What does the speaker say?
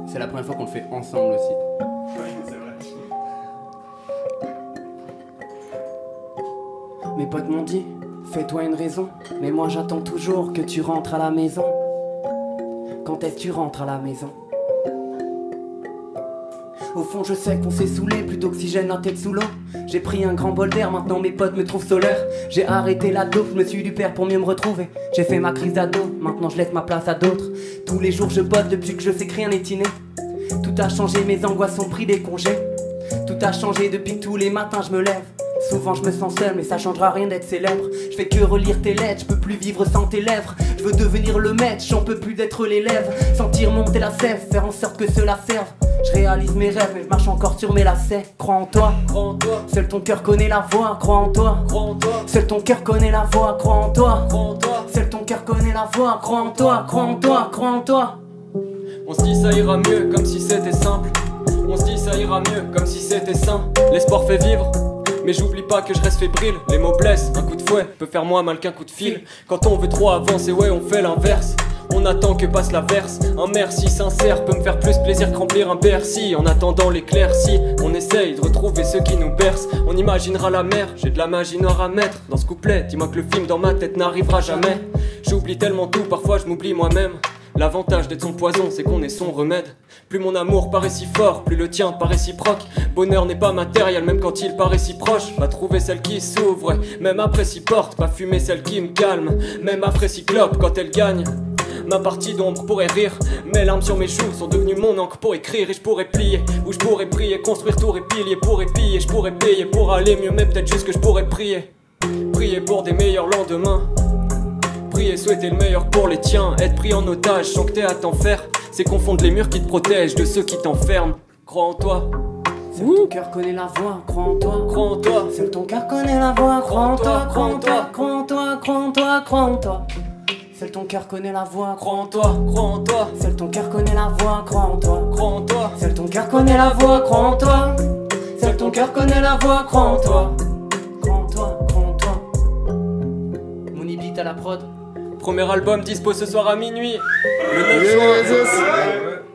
C'est la première fois qu'on le fait ensemble aussi. Mes potes m'ont dit, fais-toi une raison. Mais moi j'attends toujours que tu rentres à la maison. Quand est-ce que tu rentres à la maison? Au fond je sais qu'on s'est saoulé, plus d'oxygène la tête sous l'eau. J'ai pris un grand bol d'air, maintenant mes potes me trouvent solaire. J'ai arrêté la dope, je me suis du père pour mieux me retrouver. J'ai fait ma crise d'ado, maintenant je laisse ma place à d'autres. Tous les jours je bosse depuis que je sais que rien n'est inné. Tout a changé, mes angoisses ont pris des congés. Tout a changé depuis que tous les matins je me lève. Souvent je me sens seul mais ça changera rien d'être célèbre. Je fais que relire tes lettres, je peux plus vivre sans tes lèvres. Je veux devenir le maître, j'en peux plus d'être l'élève. Sentir monter la sève, faire en sorte que cela serve. Je réalise mes rêves mais je marche encore sur mes lacets. Crois en toi, seul ton cœur connaît la voix. Crois en toi, seul ton cœur connaît la voix. Crois en toi, seul ton cœur connaît la voix. Crois en toi, crois en toi, crois en toi. On se dit ça ira mieux comme si c'était simple. On se dit ça ira mieux comme si c'était sain. L'espoir fait vivre, mais j'oublie pas que je reste fébrile. Les mots blessent, un coup de fouet peut faire moins mal qu'un coup de fil. Quand on veut trop avancer, ouais on fait l'inverse. On attend que passe la verse. Un merci sincère peut me faire plus plaisir que remplir un Bercy. En attendant l'éclaircie, on essaye de retrouver ce qui nous berce. On imaginera la mer, j'ai de la magie noire à mettre dans ce couplet, dis-moi que le film dans ma tête n'arrivera jamais. J'oublie tellement tout, parfois je m'oublie moi-même. L'avantage d'être son poison, c'est qu'on est son remède. Plus mon amour paraît si fort, plus le tien paraît si proche. Bonheur n'est pas matériel, même quand il paraît si proche. Pas trouver celle qui s'ouvre, même après si porte. Pas fumer celle qui me calme, même après si clope quand elle gagne. Ma partie d'ombre pourrait rire, mes larmes sur mes joues sont devenues mon encre pour écrire. Et je pourrais plier, ou je pourrais prier, construire tour et piliers pour épiller. Je pourrais payer pour aller mieux, mais peut-être juste que je pourrais prier. Prier pour des meilleurs lendemains. Prier, souhaiter le meilleur pour les tiens. Être pris en otage sans que t'aies à t'en faire. C'est confondre les murs qui te protègent de ceux qui t'enferment. Crois en toi. Seul ton cœur connaît la voix, crois en toi. Crois en toi. Seul ton cœur connaît la voix, crois en toi, crois en toi, crois en toi, crois en toi, crois en toi. Seul ton cœur connaît la voix, Crois en toi, crois en toi. seul ton cœur connaît la voix, crois en toi. Crois en toi. Seul ton cœur connaît la voix, crois en toi. Seul ton cœur connaît la voix, crois en toi. Crois en toi, crois en toi. Monibit à la prod. Premier album dispo ce soir à minuit. Le 9 juin.